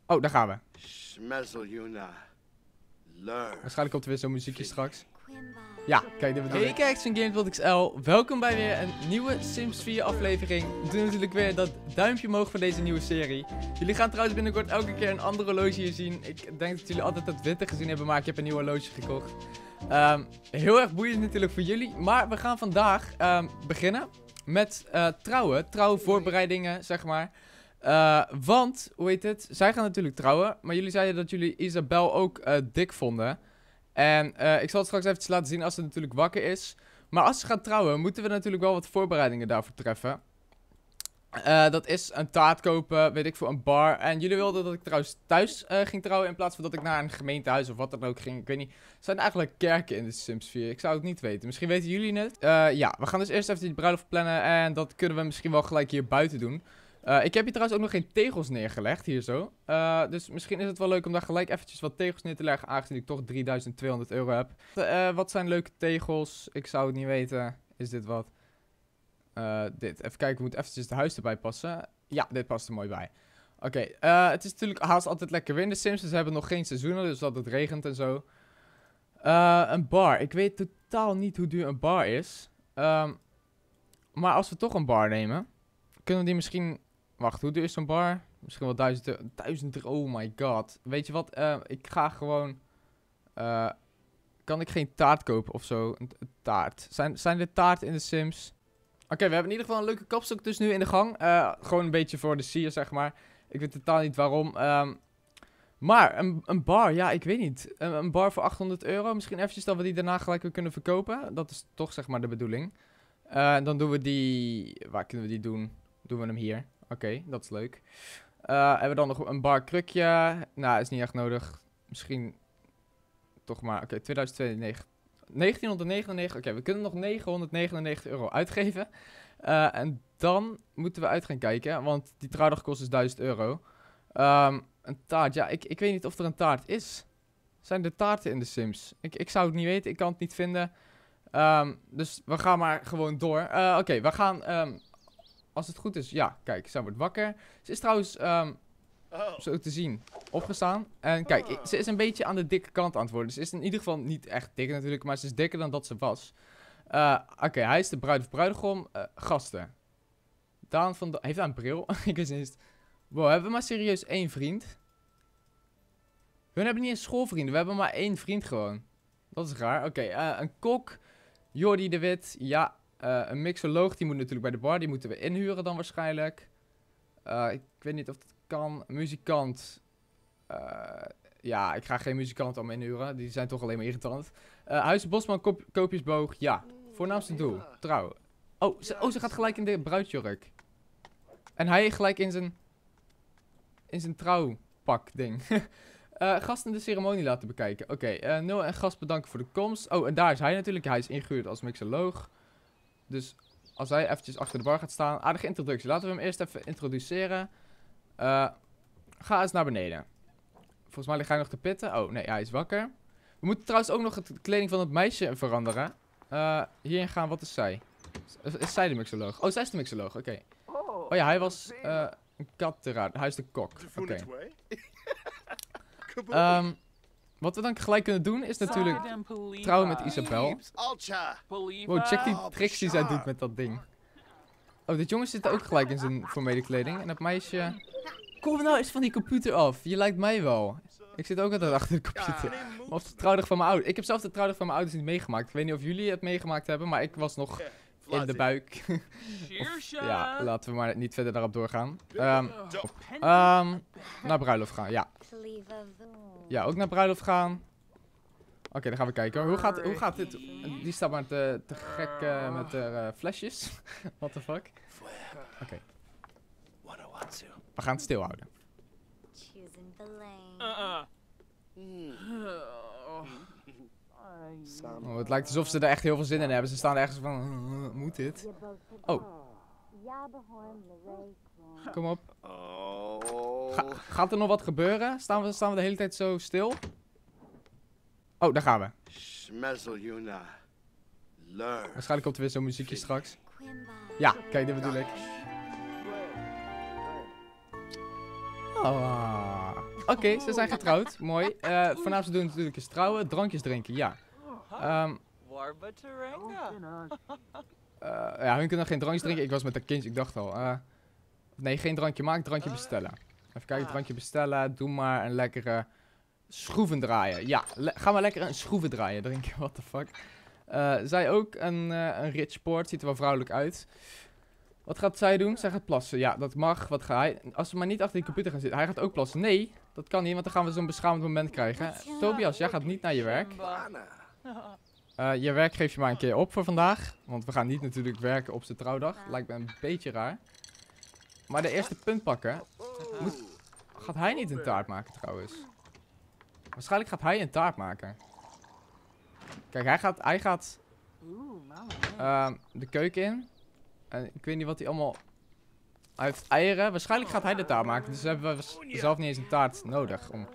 Oh, daar gaan we. Learn. Waarschijnlijk komt er weer zo'n muziekje straks. Ja, kijk, dit bedoel ik. Hey, kijkers van Gameworld XL. Welkom bij weer een nieuwe Sims 4 aflevering. We doen natuurlijk weer dat duimpje omhoog van deze nieuwe serie. Jullie gaan trouwens binnenkort elke keer een ander horloge hier zien. Ik denk dat jullie altijd het witte gezien hebben, maar ik heb een nieuw horloge gekocht. Heel erg boeiend natuurlijk voor jullie. Maar we gaan vandaag beginnen met trouwen voorbereidingen, zeg maar. Want, hoe heet het? Zij gaan natuurlijk trouwen. Maar jullie zeiden dat jullie Isabel ook dik vonden. En ik zal het straks even laten zien als ze natuurlijk wakker is. Maar als ze gaat trouwen, moeten we natuurlijk wel wat voorbereidingen daarvoor treffen. Dat is een taart kopen, weet ik veel, een bar. En jullie wilden dat ik trouwens thuis ging trouwen in plaats van dat ik naar een gemeentehuis of wat dan ook ging. Ik weet niet. Zijn er eigenlijk kerken in de Sims 4? Ik zou het niet weten. Misschien weten jullie het. Ja, we gaan dus eerst even die bruiloft plannen. En dat kunnen we misschien wel gelijk hier buiten doen. Ik heb hier trouwens ook nog geen tegels neergelegd, hier zo. Dus misschien is het wel leuk om daar gelijk eventjes wat tegels neer te leggen, aangezien ik toch 3200 euro heb. Wat zijn leuke tegels? Ik zou het niet weten. Is dit wat? Dit. Even kijken, ik moet eventjes het huis erbij passen. Ja, dit past er mooi bij. Oké, het is natuurlijk haast altijd lekker weer in de Sims. Ze hebben nog geen seizoenen, dus dat het regent en zo. Een bar. Ik weet totaal niet hoe duur een bar is. Maar als we toch een bar nemen, kunnen we die misschien... Wacht, hoe duur is zo'n bar? Misschien wel 1000 euro. Oh my god. Weet je wat? Ik ga gewoon... kan ik geen taart kopen of zo? Een taart. Zijn er taarten in de Sims? Oké, we hebben in ieder geval een leuke kapstok dus nu in de gang. Gewoon een beetje voor de sier, zeg maar. Ik weet totaal niet waarom. Maar een bar, ja, ik weet niet. Een bar voor 800 euro. Misschien eventjes dat we die daarna gelijk weer kunnen verkopen. Dat is toch, zeg maar, de bedoeling. Dan doen we die... Waar kunnen we die doen? Doen we hem hier. Oké, dat is leuk. Hebben we dan nog een bar krukje? Nou, is niet echt nodig. Misschien toch maar... Oké, 1999. Oké, we kunnen nog 999 euro uitgeven. En dan moeten we uit gaan kijken. Want die trouwdag kost dus 1000 euro. Een taart. Ja, ik weet niet of er een taart is. Zijn er taarten in de Sims? Ik zou het niet weten. Ik kan het niet vinden. Dus we gaan maar gewoon door. Oké, we gaan... Als het goed is, ja, kijk, zij wordt wakker. Ze is trouwens, zo te zien, opgestaan. En kijk, ze is een beetje aan de dikke kant aan het worden. Ze is in ieder geval niet echt dik natuurlijk, maar ze is dikker dan dat ze was. Oké, hij is de bruid of bruidegom. Gasten. Daan van heeft hij een bril? Ik wist niet eens. Wow, hebben we maar serieus één vriend? We hebben niet eens schoolvrienden, we hebben maar één vriend gewoon. Dat is raar. Oké, een kok. Jordi de Wit, ja. Een mixoloog, die moet natuurlijk bij de bar. Die moeten we inhuren dan waarschijnlijk. Ik weet niet of dat kan. Een muzikant. Ja, ik ga geen muzikant allemaal inhuren. Die zijn toch alleen maar irritant. Huis Bosman, koopjesboog. Ja, voornaamste doel. Trouw. Oh, ze gaat gelijk in de bruidsjurk. En hij gelijk in zijn trouwpak ding. Gasten de ceremonie laten bekijken. Oké, Nul en gast bedanken voor de komst. Oh, en daar is hij natuurlijk. Hij is ingehuurd als mixoloog. Dus als hij eventjes achter de bar gaat staan. Aardige introductie. Laten we hem eerst even introduceren. Ga eens naar beneden. Volgens mij ligt hij nog te pitten. Oh, nee, hij is wakker. We moeten trouwens ook nog de kleding van het meisje veranderen. Hierin gaan, wat is zij? Is zij de mixoloog? Oh, zij is de mixoloog, oké. Oh ja, hij was een katteraar. Hij is de kok, oké. Wat we dan gelijk kunnen doen is natuurlijk trouwen met Isabel. Wow, check die tricks die zij doet met dat ding. Oh, dit jongen zit ook gelijk in zijn formele kleding. En dat meisje... Kom nou eens van die computer af. Je lijkt mij wel. Ik zit ook altijd achter de computer. Of de trouwdag van mijn ouders. Ik heb zelf de trouwdag van mijn ouders niet meegemaakt. Ik weet niet of jullie het meegemaakt hebben, maar ik was nog in de buik. Of, ja, laten we maar niet verder daarop doorgaan. Naar bruiloft gaan, ja. Ja, ook naar bruiloft gaan. Oké, dan gaan we kijken hoor. Hoe gaat dit? Die staat maar te gek met de flesjes. What the fuck? Oké. We gaan het stilhouden. Oh, het lijkt alsof ze er echt heel veel zin in hebben. Ze staan ergens van, moet dit? Oh. Kom op. Gaat er nog wat gebeuren? Staan we de hele tijd zo stil? Oh, daar gaan we. Waarschijnlijk komt er weer zo'n muziekje straks. Ja, kijk, dit bedoel ik. Oh. Oké, ze zijn getrouwd. Mooi. Voornaamste doen natuurlijk is trouwen. Drankjes drinken, ja. Ja, hun kunnen geen drankjes drinken. Ik was met een kindje, ik dacht al. Nee, geen drankje maken, drankje bestellen. Even kijken, drankje bestellen. Doe maar een lekkere schroeven draaien. Ja, ga maar lekker een schroeven draaien drinken. What the fuck. Zij ook een rich sport. Ziet er wel vrouwelijk uit. Wat gaat zij doen? Zij gaat plassen. Ja, dat mag. Wat gaat hij? Als we maar niet achter die computer gaan zitten. Hij gaat ook plassen. Nee, dat kan niet, want dan gaan we zo'n beschamend moment krijgen. Tobias, jij gaat niet naar je werk. Je werk geef je maar een keer op voor vandaag. Want we gaan niet natuurlijk werken op zijn trouwdag. Lijkt me een beetje raar. Maar de eerste punt pakken. Gaat hij niet een taart maken trouwens? Waarschijnlijk gaat hij een taart maken. Kijk, hij gaat de keuken in. En ik weet niet wat hij allemaal... Hij heeft eieren. Waarschijnlijk gaat hij de taart maken. Dus hebben we zelf niet eens een taart nodig om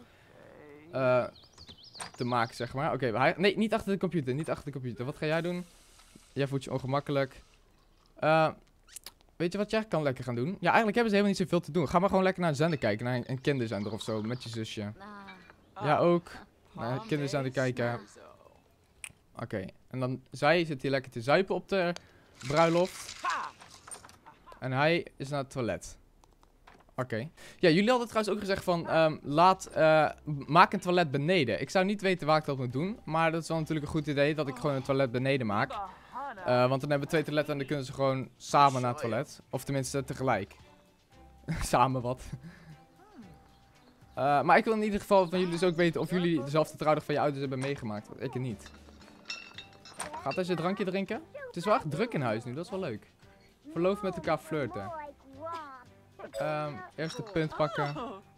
te maken, zeg maar. Oké, nee, niet achter de computer. Niet achter de computer. Wat ga jij doen? Jij voelt je ongemakkelijk. Weet je wat jij kan lekker gaan doen? Ja, eigenlijk hebben ze helemaal niet zoveel te doen. Ga maar gewoon lekker naar een zender kijken. Naar een kinderzender of zo. Met je zusje. Ja, ook. Naar een kinderzender kijken. Oké. En dan zit hier lekker te zuipen op de bruiloft. En hij is naar het toilet. Oké. Ja, jullie hadden trouwens ook gezegd van... maak een toilet beneden. Ik zou niet weten waar ik dat moet doen. Maar dat is wel natuurlijk een goed idee dat ik gewoon een toilet beneden maak. Want dan hebben we 2 toiletten en dan kunnen ze gewoon samen naar het toilet. Of tenminste tegelijk. Samen wat. Maar ik wil in ieder geval van jullie dus ook weten of jullie dezelfde trouwdag van je ouders hebben meegemaakt. Want ik het niet. Gaat hij zijn drankje drinken? Het is wel echt druk in huis nu, dat is wel leuk. Verloofd met elkaar flirten. Eerste punt pakken.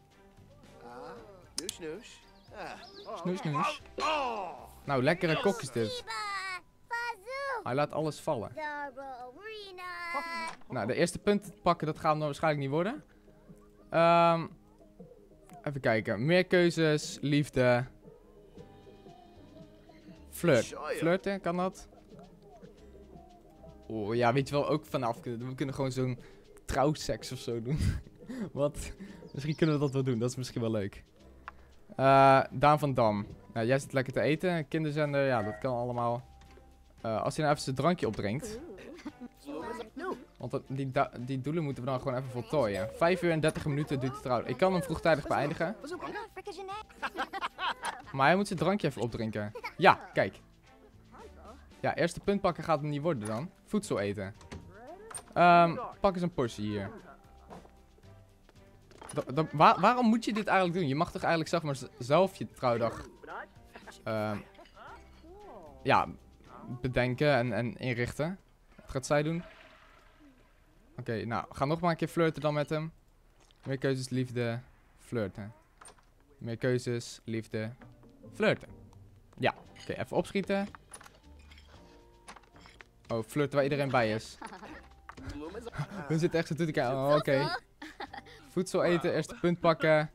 Snoes, snoes. Nou, lekkere kok is dit. Hij laat alles vallen. Nou, de eerste punt pakken, dat gaat hem waarschijnlijk niet worden. Even kijken. Meer keuzes, liefde. Flirt. Flirten, kan dat? Oh ja, weet je wel, ook vanaf kunnen. We kunnen gewoon zo'n trouwseks of zo doen. Wat? Misschien kunnen we dat wel doen, dat is misschien wel leuk. Daan van Dam. Nou, jij zit lekker te eten. Kinderzender, ja, dat kan allemaal. Als hij nou even zijn drankje opdrinkt. Want die doelen moeten we dan gewoon even voltooien. 5 uur en 30 minuten duurt het trouwens. Ik kan hem vroegtijdig beëindigen. Maar hij moet zijn drankje even opdrinken. Ja, kijk. Ja, eerste punt pakken gaat hem niet worden dan. Voedsel eten. Pak eens een portie hier. Waarom moet je dit eigenlijk doen? Je mag toch eigenlijk zeg maar zelf je trouwdag ja, bedenken en inrichten. Wat gaat zij doen? Oké, nou, ga nog maar een keer flirten dan met hem. Meer keuzes, liefde, flirten. Meer keuzes, liefde, flirten. Ja, oké, even opschieten. Oh, flirten waar iedereen bij is. We zitten echt zo toe te kijken. Oh, oké. Voedsel eten, eerste punt pakken.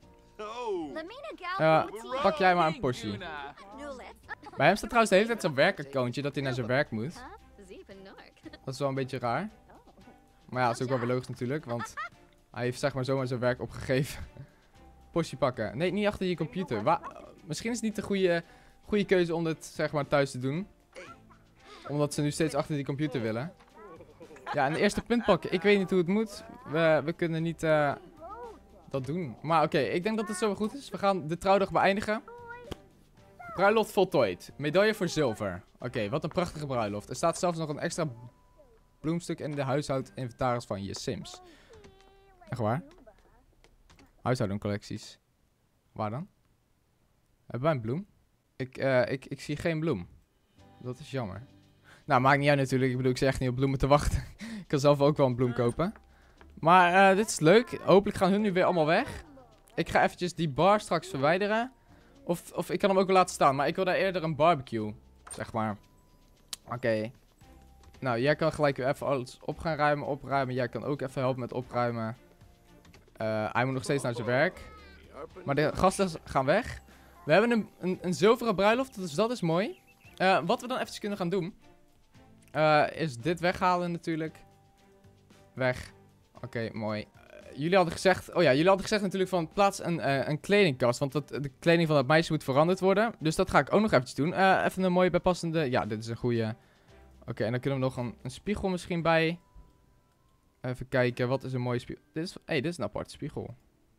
Pak jij maar een portie. Bij hem staat trouwens de hele tijd zo'n werkaccountje dat hij naar zijn werk moet. Dat is wel een beetje raar. Maar ja, dat is ook wel weer logisch natuurlijk, want hij heeft zeg maar zomaar zijn werk opgegeven. Portie pakken. Nee, niet achter je computer. Misschien is het niet de goede keuze om dit zeg maar thuis te doen. Omdat ze nu steeds achter die computer willen. Ja, en de eerste punt pakken. Ik weet niet hoe het moet. We kunnen niet dat doen. Maar oké, ik denk dat het zo wel goed is. We gaan de trouwdag beëindigen. Bruiloft voltooid. Medaille voor zilver. Oké, wat een prachtige bruiloft. Er staat zelfs nog een extra bloemstuk in de huishoudinventaris van je Sims. Echt waar? Huishoudingcollecties. Waar dan? Hebben wij een bloem? Ik zie geen bloem. Dat is jammer. Nou, maakt niet uit natuurlijk. Ik bedoel, ik zit echt niet op bloemen te wachten. Ik kan zelf ook wel een bloem kopen. Maar dit is leuk. Hopelijk gaan hun nu weer allemaal weg. Ik ga eventjes die bar straks verwijderen. Of ik kan hem ook wel laten staan. Maar ik wil daar eerder een barbecue. Zeg maar. Oké. Nou, jij kan gelijk weer even alles opruimen. Jij kan ook even helpen met opruimen. Hij moet nog steeds naar zijn werk. Maar de gasten gaan weg. We hebben een zilveren bruiloft. Dus dat is mooi. Wat we dan eventjes kunnen gaan doen. Is dit weghalen natuurlijk. Weg. Oké, mooi. jullie hadden gezegd... Oh ja, jullie hadden gezegd natuurlijk van plaats een kledingkast. Want de kleding van dat meisje moet veranderd worden. Dus dat ga ik ook nog eventjes doen. Even een mooie bijpassende... Ja, dit is een goede. Oké, en dan kunnen we nog een spiegel misschien bij. Even kijken, wat is een mooie spiegel? Dit is een aparte spiegel.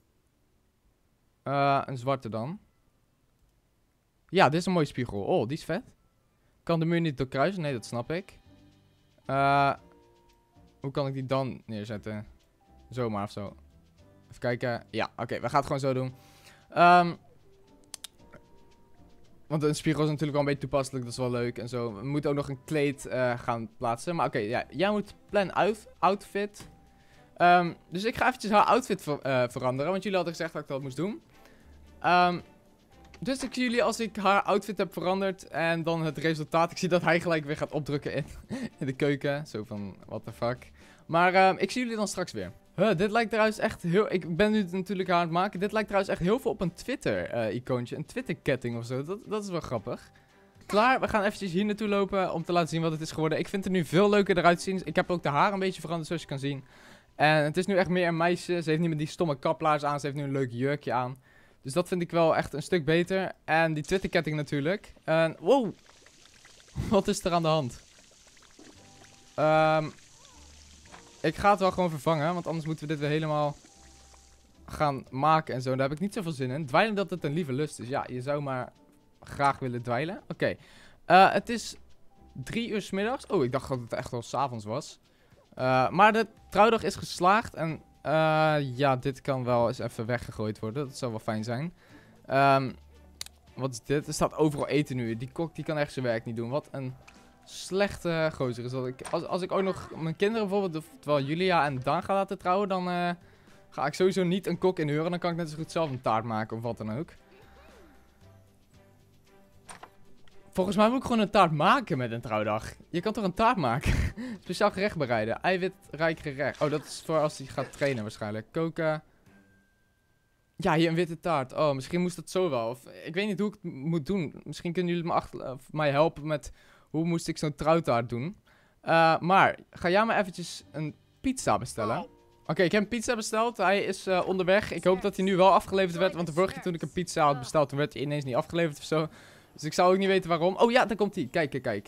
Een zwarte dan. Ja, dit is een mooie spiegel. Oh, die is vet. Kan de muur niet doorkruisen? Nee, dat snap ik. Hoe kan ik die dan neerzetten? Zomaar of zo. Even kijken. Ja, oké, we gaan het gewoon zo doen. Want een spiegel is natuurlijk wel een beetje toepasselijk. Dat is wel leuk en zo. We moeten ook nog een kleed gaan plaatsen. Maar oké, ja, jij moet plan outfit. Dus ik ga eventjes haar outfit veranderen. Want jullie hadden gezegd dat ik dat moest doen. Dus ik zie jullie als ik haar outfit heb veranderd. En dan het resultaat. Ik zie dat hij gelijk weer gaat opdrukken in de keuken. Zo van, what the fuck. Maar ik zie jullie dan straks weer. Dit lijkt trouwens echt heel... Ik ben nu natuurlijk aan het maken. Dit lijkt trouwens echt heel veel op een Twitter-icoontje. Een Twitter-ketting of zo. Dat is wel grappig. Klaar, we gaan eventjes hier naartoe lopen om te laten zien wat het is geworden. Ik vind het nu veel leuker eruit zien. Ik heb ook de haar een beetje veranderd, zoals je kan zien. En het is nu echt meer een meisje. Ze heeft niet meer die stomme kaplaars aan. Ze heeft nu een leuk jurkje aan. Dus dat vind ik wel echt een stuk beter. En die Twitter-ketting natuurlijk. En wow! Wat is er aan de hand? Ik ga het wel gewoon vervangen. Want anders moeten we dit weer helemaal gaan maken en zo. Daar heb ik niet zoveel zin in. Dweilen dat het een lieve lust is. Ja, je zou maar graag willen dweilen. Oké. Het is 3 uur 's middags. Oh, ik dacht dat het echt wel 's avonds was. Maar de trouwdag is geslaagd. En ja, dit kan wel eens even weggegooid worden. Dat zou wel fijn zijn. Wat is dit? Er staat overal eten nu. Die kok die kan echt zijn werk niet doen. Wat een slechte gozer is dat. Als ik ook nog mijn kinderen bijvoorbeeld, terwijl Julia en Dan gaan laten trouwen, dan ga ik sowieso niet een kok inhuren. Dan kan ik net zo goed zelf een taart maken of wat dan ook. Volgens mij moet ik gewoon een taart maken met een trouwdag. Je kan toch een taart maken? Speciaal gerecht bereiden. Eiwitrijk gerecht. Oh, dat is voor als hij gaat trainen waarschijnlijk. Koken. Ja, hier een witte taart. Oh, misschien moest dat zo wel. Of, ik weet niet hoe ik het moet doen. Misschien kunnen jullie mij helpen met hoe moest ik zo'n trouwtaart doen. Maar ga jij maar eventjes een pizza bestellen. Oké, ik heb een pizza besteld. Hij is onderweg. Ik hoop dat hij nu wel afgeleverd werd. Want de vorige keer toen ik een pizza had besteld, toen werd hij ineens niet afgeleverd of zo. Dus ik zou ook niet weten waarom. Oh ja, daar komt hij. Kijk, kijk.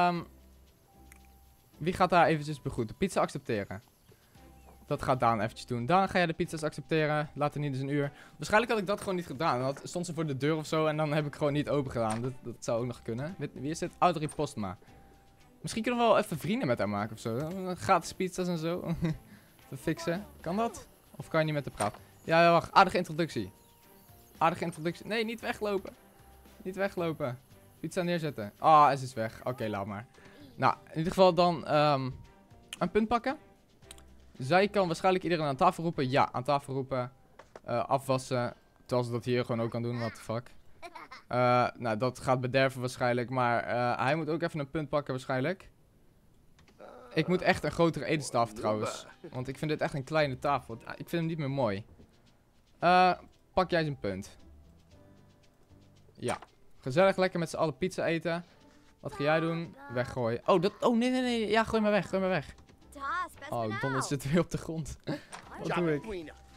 Wie gaat daar eventjes begroeten? Pizza accepteren. Dat gaat Daan eventjes doen. Daan, ga jij de pizza's accepteren? Later niet eens een uur. Waarschijnlijk had ik dat gewoon niet gedaan. Dan stond ze voor de deur of zo en dan heb ik gewoon niet open gedaan. Dat zou ook nog kunnen. Wie is dit? Audrey Postma. Misschien kunnen we wel even vrienden met haar maken of zo. Gratis pizza's en zo. Te fixen. Kan dat? Of kan je niet met haar praten? Ja, wacht. Aardige introductie. Aardige introductie. Nee, niet weglopen. Niet weglopen. Pizza neerzetten. Ah, ze is weg. Oké, laat maar. Nou, in ieder geval dan een punt pakken. Zij kan waarschijnlijk iedereen aan tafel roepen. Ja, aan tafel roepen. Afwassen. Terwijl ze dat hier gewoon ook kan doen. What the fuck. Nou, dat gaat bederven waarschijnlijk. Maar hij moet ook even een punt pakken waarschijnlijk. Ik moet echt een grotere etenstafel trouwens. Want ik vind dit echt een kleine tafel. Ik vind hem niet meer mooi. Pak jij eens een punt. Ja. Gezellig lekker met z'n allen pizza eten. Wat ga jij doen? Weggooien. Oh, nee. Ja, gooi maar weg. Gooi maar weg. Oh, donder zit weer op de grond. Wat doe ik?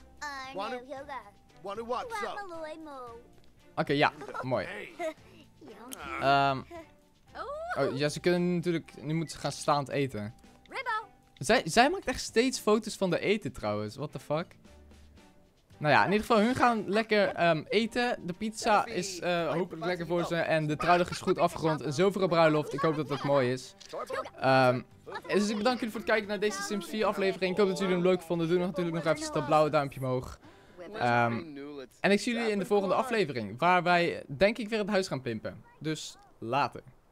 Oké, ja. Mooi. Oh, ja, ze kunnen natuurlijk... Nu moeten ze gaan staand eten. Zij maakt echt steeds foto's van de eten trouwens. What the fuck? Nou ja, in ieder geval, hun gaan lekker eten. De pizza is hopelijk lekker voor ze. En de trouwdag is goed afgerond. Een zilveren bruiloft. Ik hoop dat dat mooi is. Dus ik bedank jullie voor het kijken naar deze Sims 4 aflevering. Ik hoop dat jullie hem leuk vonden. Doe natuurlijk nog even dat blauwe duimpje omhoog. En ik zie jullie in de volgende aflevering. Waar wij, denk ik, weer het huis gaan pimpen. Dus later.